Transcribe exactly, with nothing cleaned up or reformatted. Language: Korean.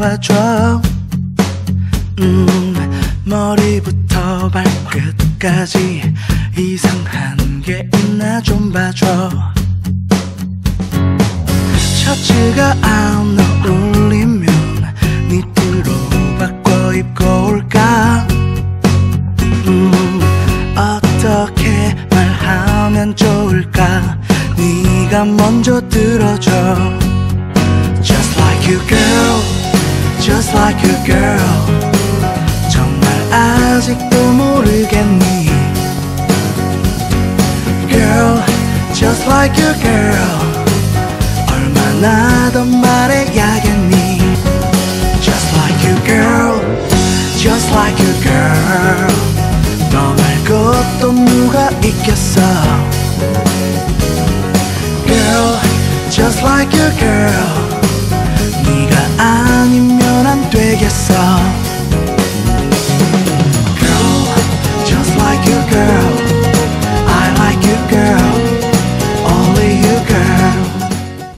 봐줘. 음, 머리부터 발끝까지 이상한 게 있나 좀 봐줘. 셔츠가 안 어울리면 니트로 바꿔 입고 올까? 음, 어떻게 말하면 좋을까? 네가 먼저 들어줘. Just like you girl, just like you girl. 정말 아직도 모르겠니? Girl, just like you girl. 얼마나 더 말해야겠니? Just like you girl, just like you girl. 너 말고 또 누가 있겠어? Girl, just like you girl.